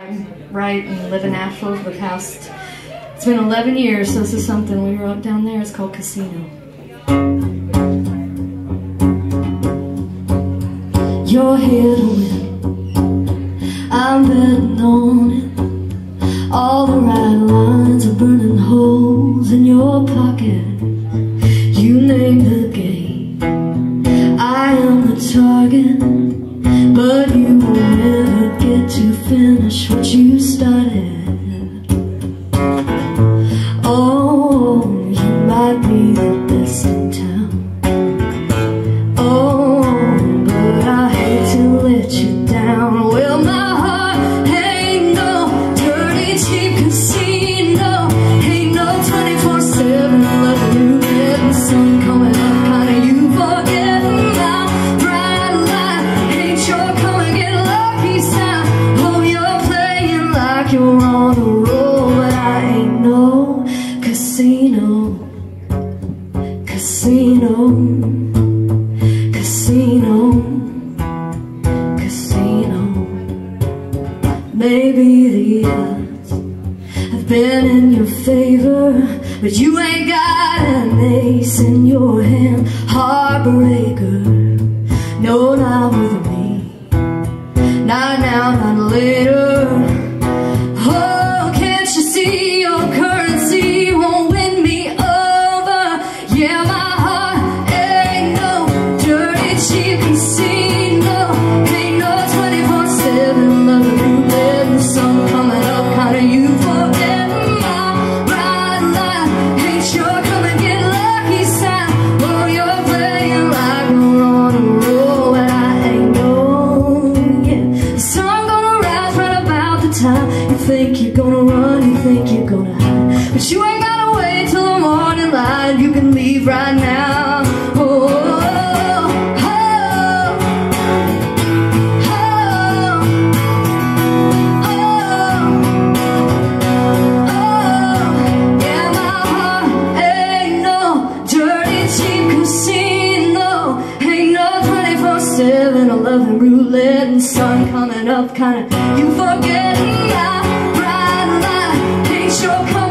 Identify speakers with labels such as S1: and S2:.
S1: Write and live in Nashville for the past, it's been 11 years, so this is something we wrote down there. It's called Casino. You're here to win, I'm betting on it. All the right lines are burning holes in your pocket. You name the game, I am the target, but you will never get to finish what you started. Oh, you might be the best in town. Oh, but I hate to let you down. Well, my heart ain't no dirty, cheap casino. Ain't no 24/7 loving you, getting sun coming up, kinda you forgetting my bright light. Ain't sure come and get lucky sound. Oh, you're playing like you're on the roll, but I ain't no casino. Casino, casino, casino. Maybe the odds have been in your favor, but you ain't got an ace in your hand. Heartbreaker, no, not with me. Not now, not later. Oh, can't you see your currency won't win me over? Yeah, my heart ain't no dirty, cheap casino. Ain't no 24/7 loving you, letting the sun coming up, kinda you forgetting my bright light. Ain't sure come and get lucky sign. Oh, you're playing like you're on a roll, but I ain't no, yeah. The sun gonna rise right about the time. You think you're gonna run, you think you're gonna hide, but you ain't gotta wait till the morning light. You can leave right now. Oh, oh, oh, oh, oh. Yeah, my heart ain't no dirty, cheap casino. Ain't no 24/7 11 roulette and sun coming up, kinda you forgetting my bright light. Ain't sure